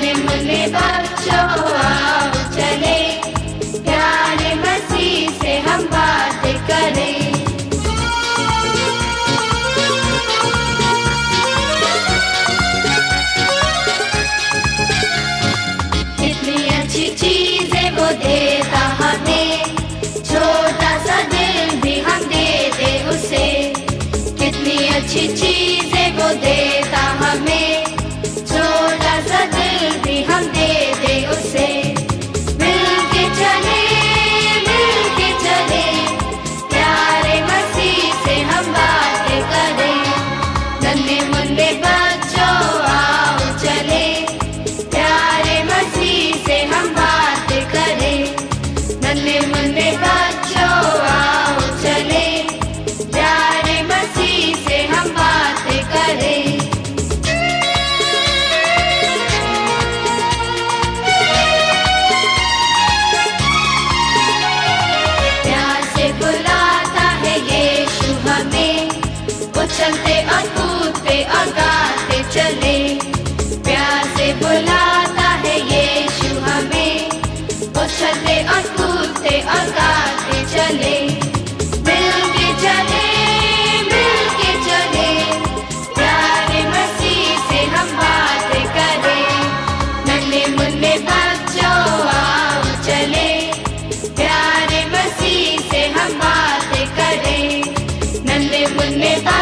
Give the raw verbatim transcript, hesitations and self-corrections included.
नन्हे मुन्ने बच्चों आओ चले, प्यारे मसीह से हम बातें करें। कितनी अच्छी चीजें वो देता हमें, छोटा सा दिल भी हम दे दे उसे। कितनी अच्छी चीजें वो देता हमें, छोटा सा दिल भी हम दे दे उसे। मिल के चले, मिल के चले, प्यारे मसीह से हम बातें करें। नन्हे मुन्ने बच्चों आओ चले, प्यारे मसीह से हम बातें करें। नन्हे मुन्ने बच्चों आओ चले, प्यारे मसीह से हम बातें करें। प्यार से बुलाता है यीशु हमें, उछलते और कूदते और गाते चले। प्यार से बुलाता है यीशु हमें, उछलते और कूदते और गाते चले। मिल के चले, मिल के चले, प्यारे मसीह से हम बातें करें। नन्हे मुन्ने बच्चों आओ चले, प्यारे मसीह से हम बातें करें। नन्हे मुन्ने